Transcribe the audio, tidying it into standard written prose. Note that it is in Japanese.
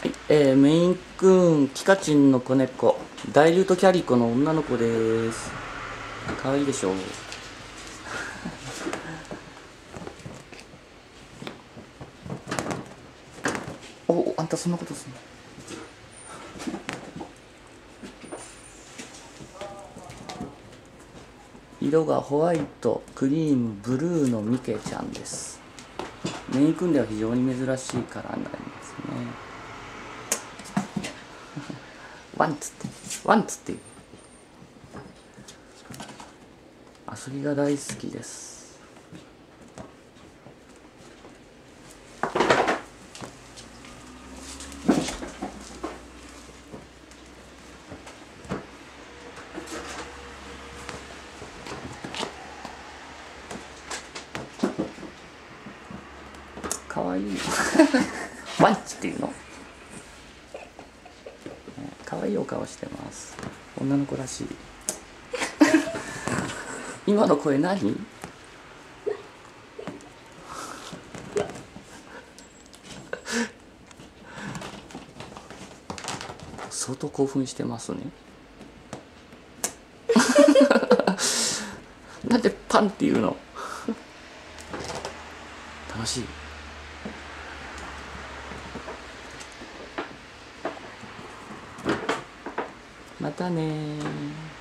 はい、メインクーンキカチンの子猫ダイルートキャリコの女の子です。かわいいでしょう。お、あんたそんなことすんの。色がホワイト、クリーム、ブルーのミケちゃんです。メインクーンでは非常に珍しいカラーになりますね。ワンツってワンツっていう遊びが大好きです。かわいいワンチっていうの。かわいいお顔してます。女の子らしい今の声何？相当興奮してますねなんでパンっていうの楽しい。またねー。